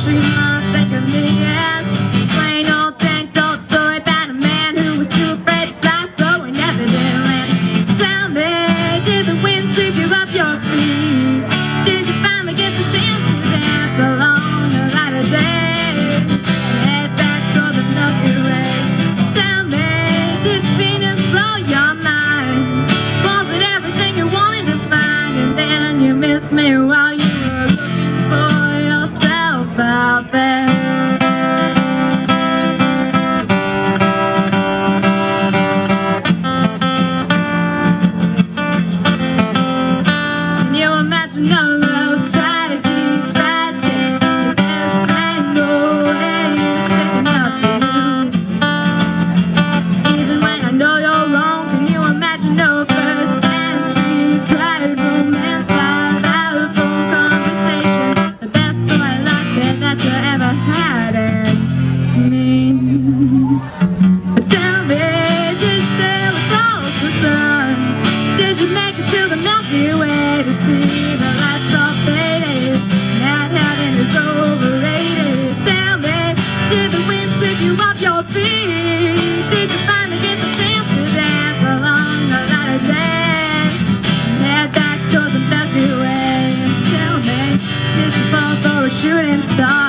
she must think of me as plain old tank told story about a man who was too afraid to fly, so he never did land. Tell me, did the wind sweep you off your feet? Did you finally get the chance to dance along the light of day? Head back toward the Milky Way. Tell me, did Venus blow your mind? Was it everything you wanted to find? And then you missed me while you were looking for yourself out there. Can you imagine a love tragedy, tragic? Your best friend always sticking up for you. Even when I know you're wrong, can you imagine no first dance, freeze, drive, romance, five hour phone conversation? The best soy latte that you ever had in me. But tell me, did you sail across the sun? Did you make it to the Milky Way to see the lights all faded? That heaven is overrated. Tell me, did the wind sweep you off your feet? Did you finally get the chance to dance along the light of day? Head back toward the Milky Way. And tell me, did you fall for a shooting star?